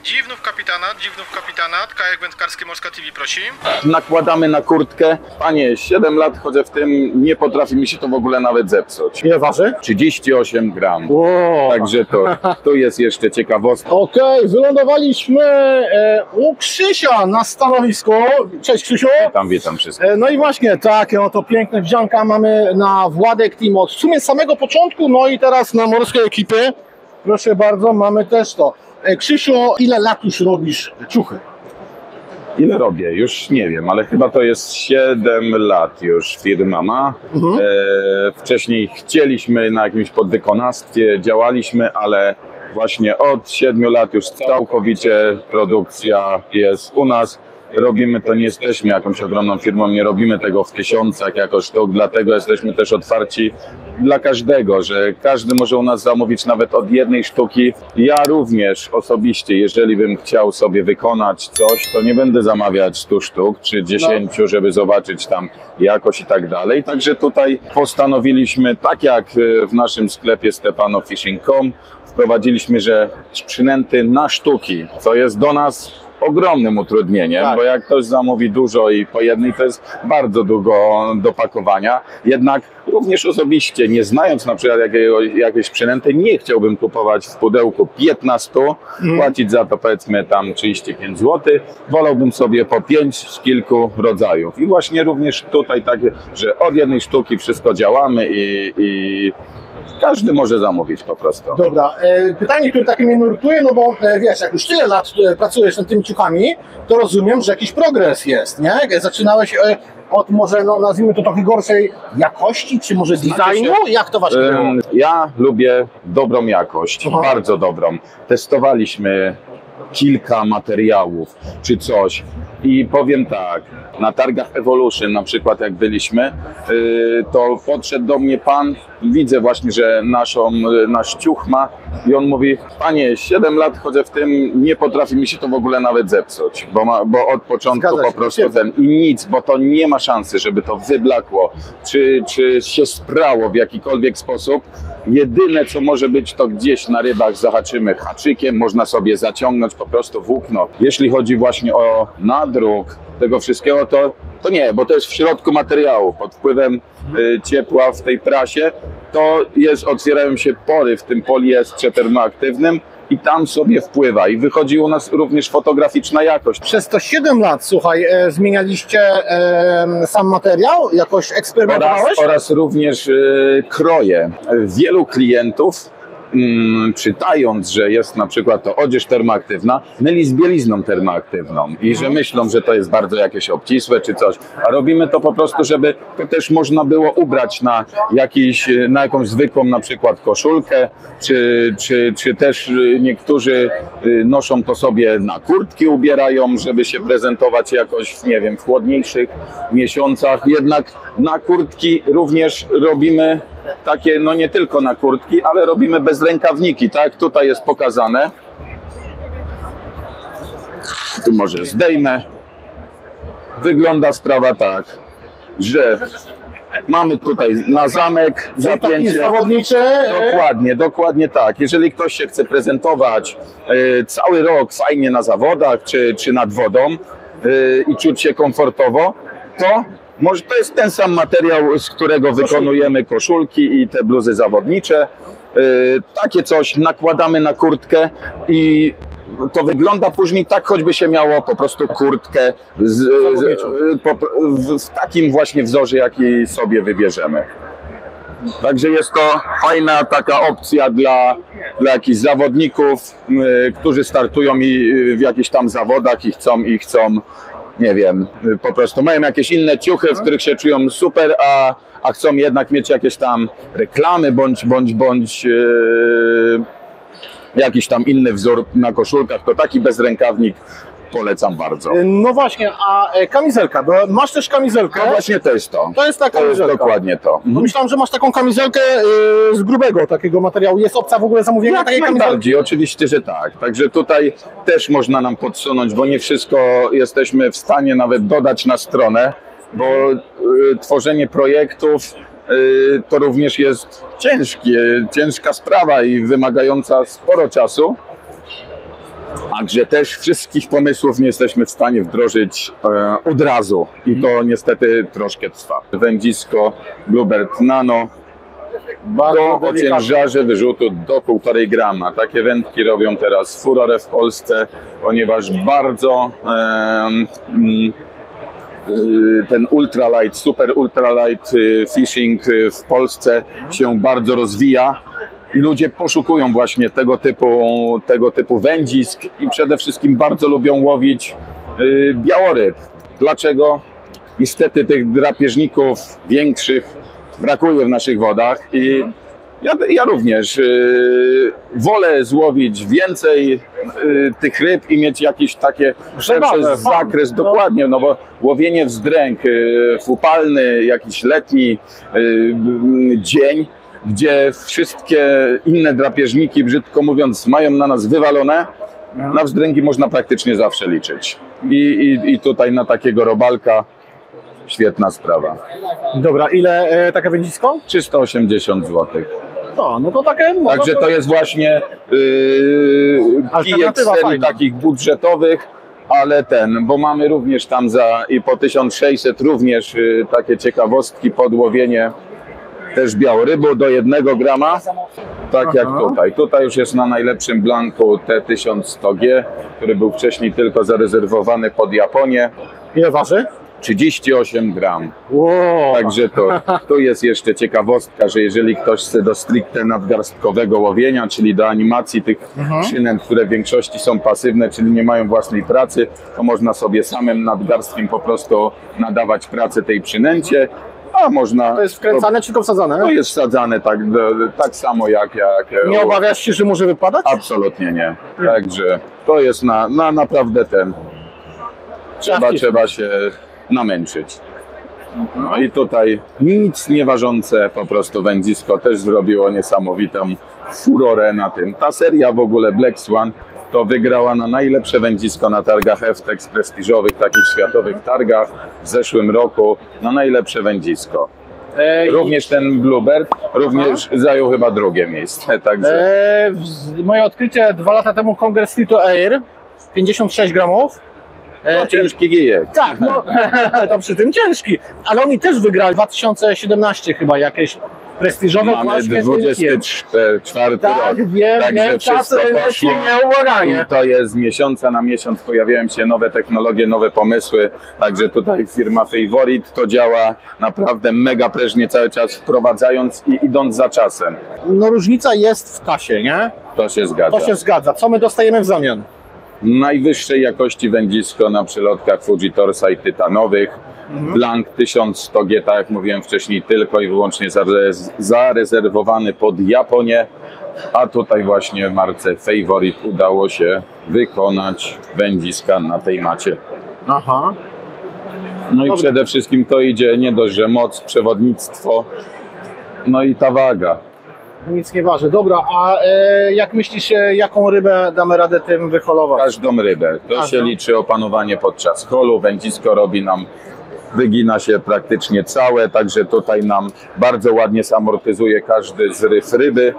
Dziwnów kapitanat, kajak wędkarski Morska TV prosi. Nakładamy na kurtkę. Panie, 7 lat chodzę w tym, nie potrafi mi się to w ogóle nawet zepsuć. Ile waży? 38 gram. Wow. Także to jest jeszcze ciekawostka. Okej, wylądowaliśmy u Krzysia na stanowisku. Cześć Krzysiu. Witam wszystkich. No i właśnie takie oto piękne wdzianka mamy na Władek Team od w sumie samego początku, no i teraz na morskiej ekipy. Proszę bardzo, mamy też to. Krzysiu, ile lat już robisz ciuchy? Ile robię? Już nie wiem, ale chyba to jest 7 lat już firma ma. Wcześniej chcieliśmy na jakimś podwykonawstwie, działaliśmy, ale właśnie od 7 lat już całkowicie produkcja jest u nas. Robimy to, nie jesteśmy jakąś ogromną firmą, nie robimy tego w tysiącach jako sztuk, dlatego jesteśmy też otwarci dla każdego, że każdy może u nas zamówić nawet od 1 sztuki. Ja również osobiście, jeżeli bym chciał sobie wykonać coś, to nie będę zamawiać 100 sztuk czy 10, żeby zobaczyć tam jakość i tak dalej. Także tutaj postanowiliśmy, tak jak w naszym sklepie stepanofishing.com, wprowadziliśmy, że przynęty na sztuki, co jest do nas ogromnym utrudnieniem, bo jak ktoś zamówi dużo i po jednej, to jest bardzo długo do pakowania. Jednak również osobiście, nie znając na przykład jakiejś przynęty, nie chciałbym kupować w pudełku 15, płacić za to powiedzmy tam 35 zł. Wolałbym sobie po 5 z kilku rodzajów. I właśnie również tutaj takie, że od 1 sztuki wszystko działamy i każdy może zamówić po prostu. Dobra, pytanie, które takie mnie nurtuje, no bo wiesz, jak już tyle lat pracujesz nad tymi ciuchami, to rozumiem, że jakiś progres jest, nie? Zaczynałeś od może, no nazwijmy to trochę gorszej jakości, czy może designu? Jak to właśnie było? Ja lubię dobrą jakość, bardzo dobrą. Testowaliśmy kilka materiałów czy coś i powiem tak, na targach Evolution na przykład jak byliśmy, to podszedł do mnie pan, widzę właśnie, że nasz ciuch ma i on mówi: panie, 7 lat chodzę w tym, nie potrafi mi się to w ogóle nawet zepsuć, bo od początku po prostu i nic, bo to nie ma szansy, żeby to wyblakło, czy się sprało w jakikolwiek sposób. Jedyne co może być, to gdzieś na rybach zahaczymy haczykiem, można sobie zaciągnąć po prostu włókno. Jeśli chodzi właśnie o nadruk tego wszystkiego, to nie, bo to jest w środku materiału. Pod wpływem ciepła w tej prasie otwierają się pory w tym poliestrze termoaktywnym i tam sobie wpływa i wychodzi u nas również fotograficzna jakość. Przez to 7 lat, słuchaj, zmienialiście sam materiał? Jakoś eksperymentowałeś? Oraz również kroje. Wielu klientów, czytając, że jest na przykład to odzież termoaktywna, myli z bielizną termoaktywną i że myślą, że to jest bardzo jakieś obcisłe czy coś, a robimy to po prostu, żeby to też można było ubrać na jakąś zwykłą na przykład koszulkę, czy też niektórzy noszą to sobie na kurtki, ubierają, żeby się prezentować jakoś, nie wiem, w chłodniejszych miesiącach. Jednak na kurtki również robimy takie, no nie tylko na kurtki, ale robimy bezrękawniki, tak? Tutaj jest pokazane. Tu może zdejmę. Wygląda sprawa tak, że mamy tutaj na zamek zapięcie. Zawodnicze. Dokładnie tak. Jeżeli ktoś się chce prezentować cały rok fajnie na zawodach, czy nad wodą i czuć się komfortowo, to może to jest ten sam materiał, z którego wykonujemy koszulki i te bluzy zawodnicze. Takie coś nakładamy na kurtkę i to wygląda później tak, choćby się miało po prostu kurtkę w takim właśnie wzorze, jaki sobie wybierzemy. Także jest to fajna taka opcja dla jakichś zawodników, którzy startują w jakichś tam zawodach i chcą, nie wiem, po prostu mają jakieś inne ciuchy, w których się czują super, a chcą jednak mieć jakieś tam reklamy bądź jakiś tam inny wzór na koszulkach, to taki bezrękawnik polecam bardzo. No właśnie, a kamizelka, bo masz też kamizelkę. No właśnie to jest to. To jest ta kamizelka. To jest dokładnie to. No myślałem, że masz taką kamizelkę z grubego takiego materiału. Jest opcja w ogóle zamówienia takiej kamizelki? Najbardziej, oczywiście, że tak. Także tutaj też można nam podsunąć, bo nie wszystko jesteśmy w stanie nawet dodać na stronę, bo tworzenie projektów to również jest ciężka sprawa i wymagająca sporo czasu. Także też wszystkich pomysłów nie jesteśmy w stanie wdrożyć od razu i to niestety troszkę trwa. Wędzisko Bluebird Nano do o ciężarze wyrzutu do 1,5 grama. Takie wędki robią teraz furorę w Polsce, ponieważ bardzo ten ultralight, super ultralight fishing w Polsce się bardzo rozwija. I ludzie poszukują właśnie tego typu wędzisk i przede wszystkim bardzo lubią łowić białoryb. Dlaczego? Niestety tych drapieżników większych brakuje w naszych wodach i ja również wolę złowić więcej tych ryb i mieć jakiś takie szerszy zakres, dokładnie, no bo łowienie wzdręk w upalny, jakiś letni dzień, gdzie wszystkie inne drapieżniki, brzydko mówiąc, mają na nas wywalone, na wzdręgi można praktycznie zawsze liczyć. I tutaj na takiego robalka świetna sprawa. Dobra, ile takie wędzisko? 380 zł. No to takie... Także to jest właśnie kijek z serii takich budżetowych, ale bo mamy również tam i po 1600 również takie ciekawostki, podłowienie też białorybu do 1 grama, tak jak tutaj. Tutaj już jest na najlepszym blanku T1100G, który był wcześniej tylko zarezerwowany pod Japonię. Ile waży? 38 gram. Wow. Także tu jest jeszcze ciekawostka, że jeżeli ktoś chce do stricte nadgarstkowego łowienia, czyli do animacji tych przynęt, które w większości są pasywne, czyli nie mają własnej pracy, to można sobie samym nadgarstkiem po prostu nadawać pracę tej przynęcie. A można... To jest wkręcane czy to wsadzane? To jest wsadzane tak samo jak... Nie obawiasz się, że może wypadać? Absolutnie nie. Także to jest naprawdę trzeba się namęczyć. No i tutaj nic nie ważące, po prostu wędzisko też zrobiło niesamowitą furorę na tym. Ta seria w ogóle Black Swan to wygrała na najlepsze wędzisko na targach FTEX prestiżowych, takich światowych targach w zeszłym roku, na najlepsze wędzisko. Również ten Bluebird zajął chyba 2. miejsce. Także... Moje odkrycie 2 lata temu Congress Lito Air, 56 gramów. Ciężki gijek. Tak, to przy tym ciężki. Ale oni też wygrali 2017 chyba jakieś prestiżowe. Mamy 24 tak, rok. Wiem, Także wszystko poszło. I to jest z miesiąca na miesiąc pojawiają się nowe technologie, nowe pomysły. Także tutaj firma Favorite to działa naprawdę mega prężnie cały czas, wprowadzając i idąc za czasem. No różnica jest w kasie, nie? To się zgadza. To się zgadza. Co my dostajemy w zamian? Najwyższej jakości wędzisko na przylotkach Fuji Torsai tytanowych. Blank 1100G, tak jak mówiłem wcześniej, tylko i wyłącznie zarezerwowany pod Japonię, a tutaj właśnie w marce Favorite udało się wykonać wędziska na tej macie. Aha. No i przede wszystkim to idzie nie dość, że moc, przewodnictwo, no i ta waga. Nic nie waży. Dobra, a jak myślisz, jaką rybę damy radę tym wyholować? Każdą rybę. To się liczy opanowanie podczas holu. Wędzisko wygina się praktycznie całe, także tutaj nam bardzo ładnie zamortyzuje każdy zryw ryby.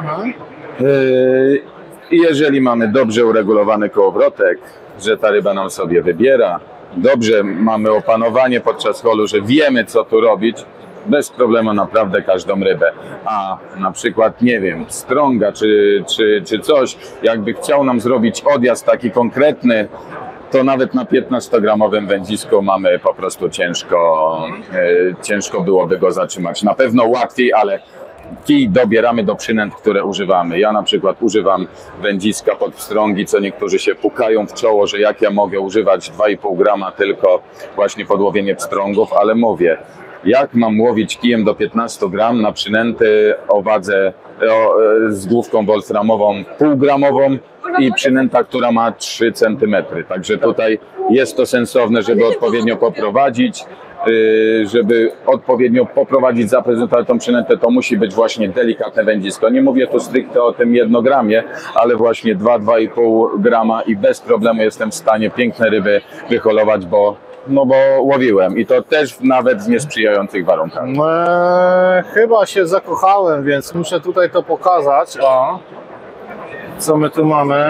I jeżeli mamy dobrze uregulowany kołowrotek, że ta ryba nam sobie wybiera, dobrze mamy opanowanie podczas holu, że wiemy co tu robić, bez problemu naprawdę każdą rybę. A na przykład, nie wiem, strąga czy coś, jakby chciał nam zrobić odjazd taki konkretny, to nawet na 15-gramowym wędzisku mamy po prostu ciężko byłoby go zatrzymać. Na pewno łatwiej, ale kij dobieramy do przynęt, które używamy. Ja na przykład używam wędziska pod pstrągi, co niektórzy się pukają w czoło, że jak ja mogę używać 2,5 grama tylko właśnie pod łowienie pstrągów, ale mówię, jak mam łowić kijem do 15 gram na przynęty o wadze z główką wolframową półgramową i przynęta, która ma 3 cm. Także tutaj jest to sensowne, żeby odpowiednio poprowadzić. Żeby odpowiednio poprowadzić, zaprezentować tą przynętę, to musi być właśnie delikatne wędzisko. Nie mówię tu stricte o tym 1 gramie, ale właśnie 2-2,5 grama i bez problemu jestem w stanie piękne ryby wyholować, bo łowiłem i to też nawet w niesprzyjających warunkach. Chyba się zakochałem, więc muszę tutaj to pokazać. O, co my tu mamy?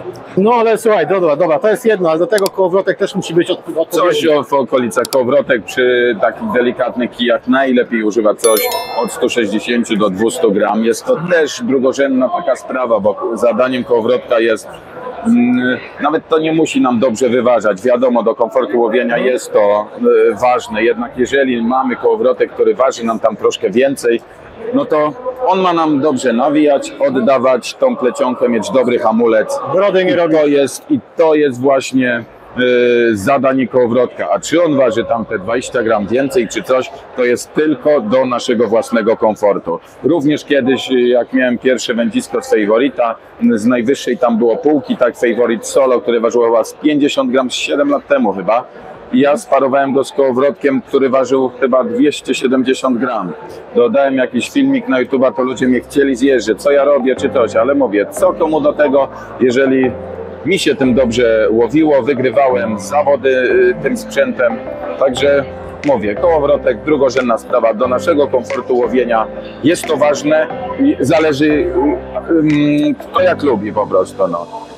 No ale słuchaj, dobra, to jest jedno, ale do tego kołowrotek też musi być odpowiedni. Coś w okolicach kołowrotek przy takich delikatnych kijach najlepiej używać coś od 160 do 200 gram. Jest to też drugorzędna taka sprawa, bo zadaniem kołowrotka jest nawet to nie musi nam dobrze wyważać. Wiadomo, do komfortu łowienia jest to ważne, jednak jeżeli mamy kołowrotek, który waży nam tam troszkę więcej, no to on ma nam dobrze nawijać, oddawać tą plecionkę, mieć dobry hamulec. Brody nie robi. To jest właśnie zadanie kołowrotka. A czy on waży tam te 20 gram więcej czy coś, to jest tylko do naszego własnego komfortu. Również kiedyś, jak miałem pierwsze wędzisko z Favorita, z najwyższej tam było półki, tak, Favorit Solo, które ważyło chyba z 50 gram 7 lat temu chyba. I ja sparowałem go z kołowrotkiem, który ważył chyba 270 gram. Dodałem jakiś filmik na YouTube'a, to ludzie mnie chcieli zjeżdżać, co ja robię czy coś, ale mówię, co komu do tego, jeżeli mi się tym dobrze łowiło, wygrywałem zawody tym sprzętem, także mówię, kołowrotek, drugorzędna sprawa, do naszego komfortu łowienia jest to ważne i zależy kto jak lubi po prostu, no.